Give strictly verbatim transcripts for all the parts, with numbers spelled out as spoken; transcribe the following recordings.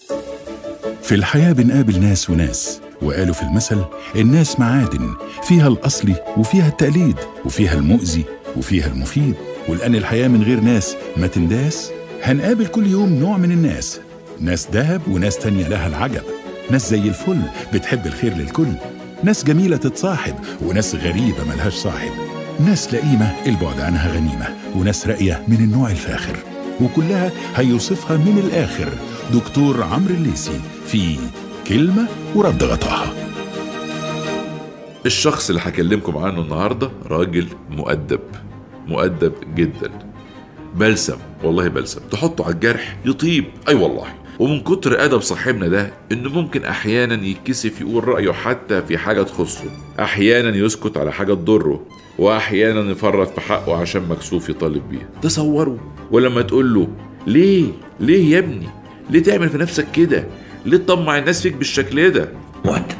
في الحياة بنقابل ناس وناس، وقالوا في المثل الناس معادن، فيها الأصلي وفيها التقليد وفيها المؤذي وفيها المفيد. ولأن الحياة من غير ناس ما تنداس، هنقابل كل يوم نوع من الناس، ناس دهب وناس تانية لها العجب، ناس زي الفل بتحب الخير للكل، ناس جميلة تتصاحب وناس غريبة ملهاش صاحب، ناس لئيمة البعد عنها غنيمة، وناس راقية من النوع الفاخر، وكلها هيوصفها من الآخر دكتور عمرو الليثي في كلمة ورد غطاها. الشخص اللي هكلمكم عنه النهاردة راجل مؤدب، مؤدب جدا، بلسم، والله بلسم، تحطه على الجرح يطيب، اي أيوة والله. ومن كتر أدب صاحبنا ده إنه ممكن أحيانا يتكسف يقول رأيه حتى في حاجة تخصه، أحيانا يسكت على حاجة تضره، وأحيانا يفرط في حقه عشان مكسوف يطالب بيها. تصوروا، ولما تقول له ليه ليه يا ابني، ليه تعمل في نفسك كده، ليه تطمع الناس فيك بالشكل ده؟ مؤدب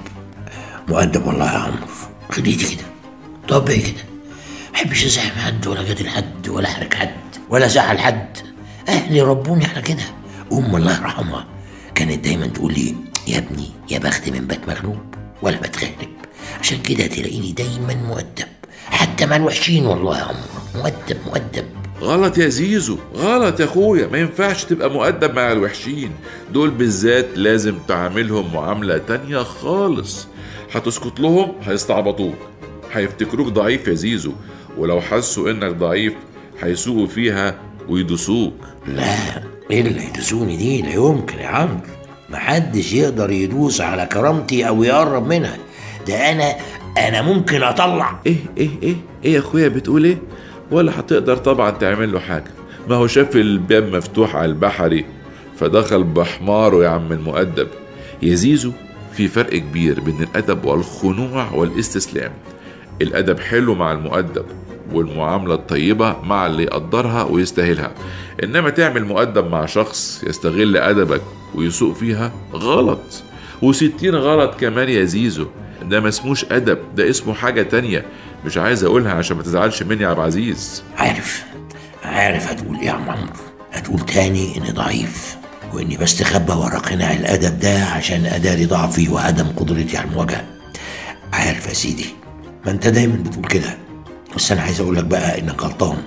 مؤدب والله يا عمرو، خليتي كده طبيعي كده، محبش ازعل حد ولا جادل حد ولا احرج حد ولا زعل حد. اهلي ربوني على كده. ام الله يرحمها كانت دايما تقول لي يا ابني يا بخت من بات مغلوب ولا بتغلب، عشان كده تلاقيني دايما مؤدب حتى مع الوحشين. والله يا عمرو مؤدب مؤدب. غلط يا زيزو، غلط يا اخويا، ما ينفعش تبقى مؤدب مع الوحشين دول بالذات، لازم تعاملهم معاملة تانية خالص. هتسكت لهم هيستعبطوك، هيفتكروك ضعيف يا زيزو، ولو حسوا انك ضعيف هيسوقوا فيها ويدوسوك. لا، ايه اللي يدوسوني دي؟ لا يمكن يا عمرو، محدش يقدر يدوس على كرامتي او يقرب منها. ده انا انا ممكن اطلع ايه ايه ايه ايه يا اخويا بتقول ايه؟ ولا هتقدر طبعا تعمل له حاجه، ما هو شاف الباب مفتوح على البحري فدخل بحماره يا عم المؤدب. يا زيزو في فرق كبير بين الادب والخنوع والاستسلام. الادب حلو مع المؤدب، والمعاملة الطيبة مع اللي يقدرها ويستاهلها، إنما تعمل مؤدب مع شخص يستغل أدبك ويسوق فيها غلط، وستين غلط كمان يا زيزو. ده ما اسموش أدب، ده اسمه حاجة تانية مش عايز أقولها عشان ما تزعلش مني يا عبد العزيز. عارف عارف هتقول إيه يا عم عمرو؟ هتقول تاني إني ضعيف وإني بستخبى ورا قناع الأدب ده عشان أداري ضعفي وعدم قدرتي على المواجهة. عارف يا سيدي، ما أنت دايما بتقول كده، بس أنا عايز أقول لك بقى إنك غلطان.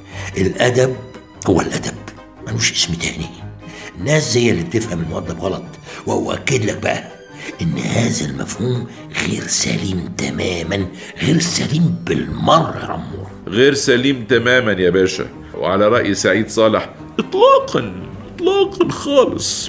الأدب هو الأدب، ملوش اسم تاني. الناس زي اللي بتفهم المؤدب غلط، وأؤكد لك بقى إن هذا المفهوم غير سليم تماما، غير سليم بالمرة يا عمور. غير سليم تماما يا باشا، وعلى رأي سعيد صالح إطلاقا إطلاقا خالص.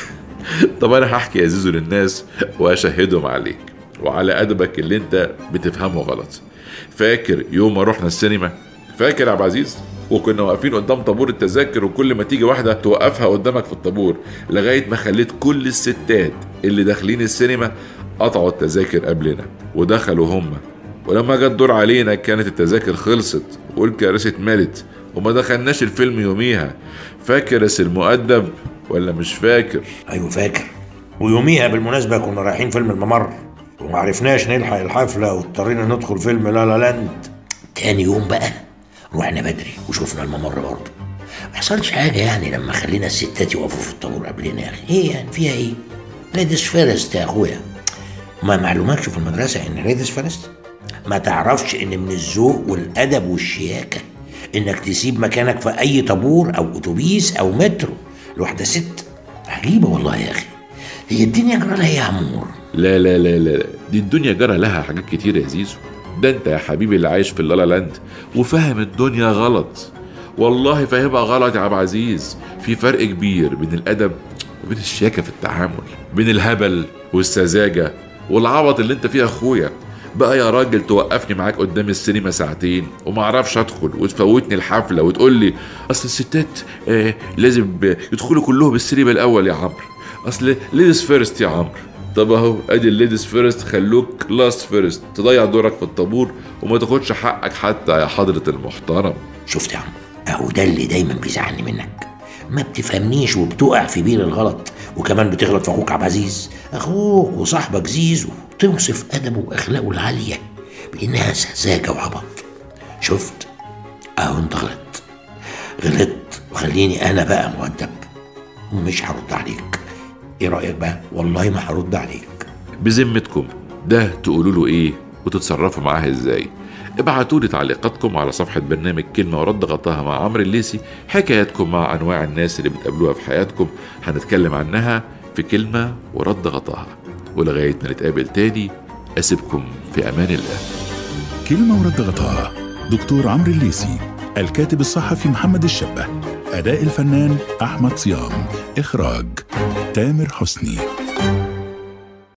طب أنا هحكي يا زيزو للناس وأشهدهم عليك وعلى أدبك اللي أنت بتفهمه غلط. فاكر يوم ما رحنا السينما؟ فاكر يا عبد العزيز؟ وكنا واقفين قدام طابور التذاكر، وكل ما تيجي واحدة توقفها قدامك في الطابور، لغاية ما خليت كل الستات اللي داخلين السينما قطعوا التذاكر قبلنا ودخلوا هم، ولما جت الدور علينا كانت التذاكر خلصت والكراسي اتملت وما دخلناش الفيلم يوميها. فاكر يا المؤدب ولا مش فاكر؟ ايوه فاكر. ويوميها بالمناسبة كنا رايحين فيلم الممر ومعرفناش نلحق الحفلة واضطرينا ندخل فيلم لا لا لاند. تاني يوم بقى رحنا بدري وشوفنا الممر برضه. ما حصلش حاجة يعني لما خلينا الستات يقفوا في الطابور قبلنا. يا اخي ايه يعني فيها ايه؟ ليديز فيرست يا اخويا. ما معلوماتش في المدرسة ان ليديز فيرست؟ ما تعرفش ان من الذوق والادب والشياكة انك تسيب مكانك في اي طابور او اتوبيس او مترو لواحدة ست؟ عجيبة والله يا اخي. هي الدنيا جرى لها ايه يا عمور؟ لا لا لا لا دي الدنيا جرى لها حاجات كتير يا زيزو. ده انت يا حبيبي اللي عايش في اللالا لاند وفاهم الدنيا غلط. والله فاهمها غلط يا عبد العزيز. في فرق كبير بين الادب وبين الشياكة في التعامل، بين الهبل والسذاجة والعبط اللي انت فيه يا اخويا. بقى يا راجل توقفني معاك قدام السينما ساعتين وما اعرفش ادخل وتفوتني الحفلة وتقول لي اصل الستات آه لازم يدخلوا كلهم السينما الاول يا عمرو، اصل ليديز فيرست يا عمرو. طب اهو ادي الليديز فيرست، خلوك لاست فيرست، تضيع دورك في الطابور وما تاخدش حقك حتى يا حضرة المحترم. شفت يا عم، اهو ده اللي دايما بيزعلني منك، ما بتفهمنيش وبتقع في بير الغلط، وكمان بتغلط في اخوك عبد العزيز، اخوك وصاحبك زيزو، توصف ادبه واخلاقه العاليه بانها سذاجه وعبط. شفت اهو انت غلط غلطت، وخليني انا بقى مؤدب ومش هرد عليك. ايه رايك بقى؟ والله ما هرد عليك. بذمتكم ده تقولوا له ايه وتتصرفوا معاه ازاي؟ ابعتوا لي تعليقاتكم على صفحة برنامج كلمة ورد غطاها مع عمرو الليثي، حكاياتكم مع أنواع الناس اللي بتقابلوها في حياتكم هنتكلم عنها في كلمة ورد غطاها. ولغاية ما نتقابل تاني أسيبكم في أمان الله. كلمة ورد غطاها دكتور عمرو الليثي، الكاتب الصحفي محمد الشبه، أداء الفنان أحمد صيام، إخراج تامر حسني.